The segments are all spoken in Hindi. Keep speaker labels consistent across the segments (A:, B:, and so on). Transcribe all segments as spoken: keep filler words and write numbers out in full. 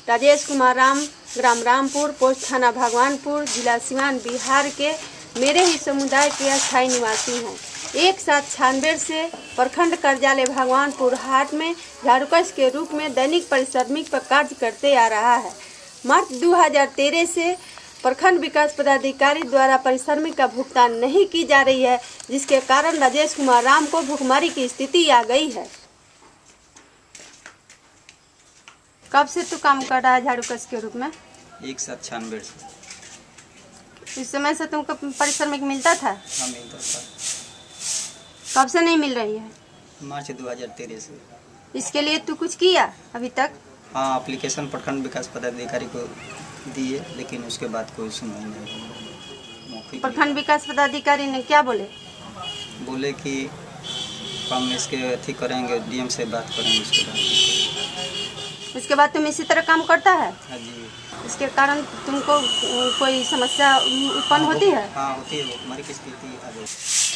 A: राजेश कुमार राम, ग्राम रामपुर, पोस्ट थाना भगवानपुर, जिला सिवान, बिहार के मेरे ही समुदाय के अस्थायी निवासी हैं। एक साथ छानबेर से प्रखंड कार्यालय भगवानपुर हाट में झाड़ूकस के रूप में दैनिक परिश्रमिक पर कार्य करते आ रहा है। मार्च दो हज़ार तेरह से प्रखंड विकास पदाधिकारी द्वारा परिश्रमिक का भुगतान नहीं की जा रही है, जिसके कारण राजेश कुमार राम को भुखमरी की स्थिति आ गई है। कब से तू काम कर रहा है झाड़ूकस के रूप में?
B: एक साथ छानबेर से।
A: इस समय से तुमको परिश्रमिक मिलता था?
B: हाँ, मिलता था।
A: कब से नहीं मिल रही है?
B: मार्च दो हज़ार तेरह से।
A: इसके लिए तू कुछ किया अभी तक?
B: हाँ, एप्लीकेशन प्रखंड विकास पदाधिकारी को दिए, लेकिन उसके बाद कोई सुनवाई नहीं।
A: प्रखंड विकास पदाधिकारी ने क्या बोले?
B: बोले कि हम इसके अथी करेंगे, डीएम से बात करेंगे। उसके बाद
A: उसके बाद तुम इसी तरह काम करता है?
B: हाँ जी।
A: इसके कारण तुमको कोई समस्या उत्पन्न
B: हाँ,
A: होती है?
B: हाँ होती है, हमारी की स्थिति आ गई।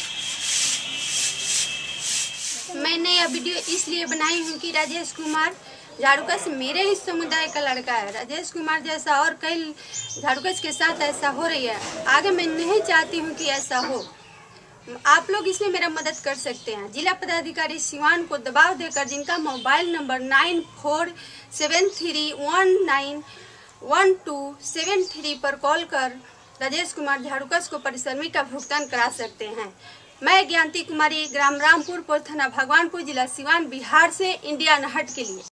A: मैंने यह वीडियो इसलिए बनाई हूँ कि राजेश कुमार झाड़ूकस मेरे ही समुदाय का लड़का है। राजेश कुमार जैसा और कई झाड़ूकस के साथ ऐसा हो रही है। आगे मैं नहीं चाहती हूँ कि ऐसा हो। आप लोग इसमें मेरा मदद कर सकते हैं। जिला पदाधिकारी सिवान को दबाव देकर जिनका mobile number nine four seven three one nine one two seven three पर कॉल कर राजेश कुमार झाड़ूकस को परिश्रमिक का भुगतान करा सकते हैं। मैं ज्ञानती कुमारी, ग्राम रामपुर, पोस्ट थाना भगवानपुर, जिला सिवान, बिहार से इंडिया अनहट के लिए।